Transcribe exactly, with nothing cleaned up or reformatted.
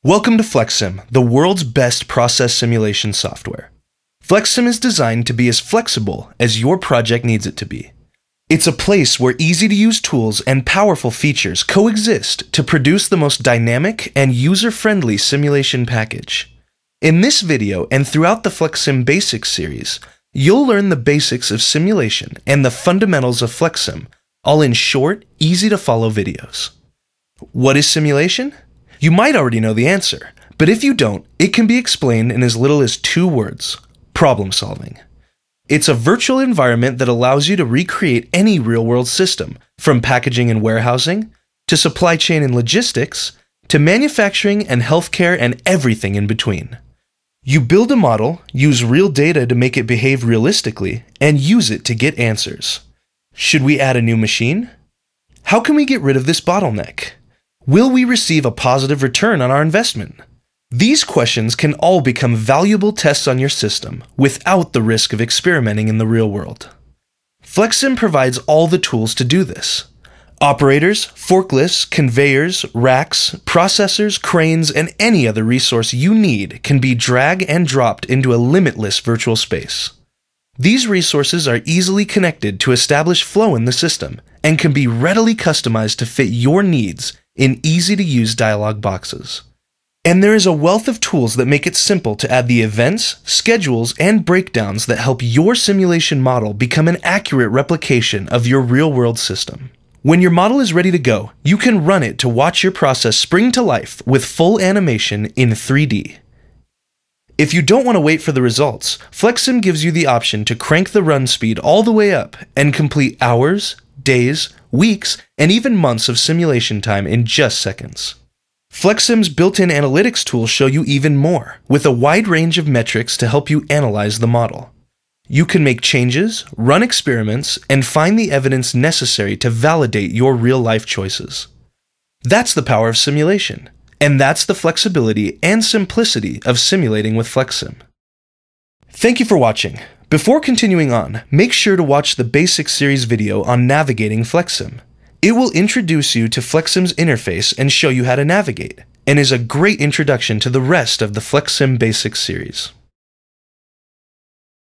Welcome to Flexsim, the world's best process simulation software. Flexsim is designed to be as flexible as your project needs it to be. It's a place where easy-to-use tools and powerful features coexist to produce the most dynamic and user-friendly simulation package. In this video and throughout the Flexsim Basics series, you'll learn the basics of simulation and the fundamentals of Flexsim, all in short, easy-to-follow videos. What is simulation? You might already know the answer, but if you don't, it can be explained in as little as two words: problem solving. It's a virtual environment that allows you to recreate any real-world system, from packaging and warehousing, to supply chain and logistics, to manufacturing and healthcare and everything in between. You build a model, use real data to make it behave realistically, and use it to get answers. Should we add a new machine? How can we get rid of this bottleneck? Will we receive a positive return on our investment? These questions can all become valuable tests on your system without the risk of experimenting in the real world. Flexsim provides all the tools to do this. Operators, forklifts, conveyors, racks, processors, cranes, and any other resource you need can be drag and dropped into a limitless virtual space. These resources are easily connected to establish flow in the system and can be readily customized to fit your needs in easy-to-use dialog boxes. And there is a wealth of tools that make it simple to add the events, schedules, and breakdowns that help your simulation model become an accurate replication of your real-world system. When your model is ready to go, you can run it to watch your process spring to life with full animation in three D. If you don't want to wait for the results, Flexsim gives you the option to crank the run speed all the way up and complete hours, days, weeks, and even months of simulation time in just seconds. Flexsim's built-in analytics tools show you even more, with a wide range of metrics to help you analyze the model. You can make changes, run experiments, and find the evidence necessary to validate your real-life choices. That's the power of simulation, and that's the flexibility and simplicity of simulating with Flexsim. Thank you for watching. Before continuing on, make sure to watch the Basics series video on navigating Flexsim. It will introduce you to Flexsim's interface and show you how to navigate, and is a great introduction to the rest of the Flexsim Basics series.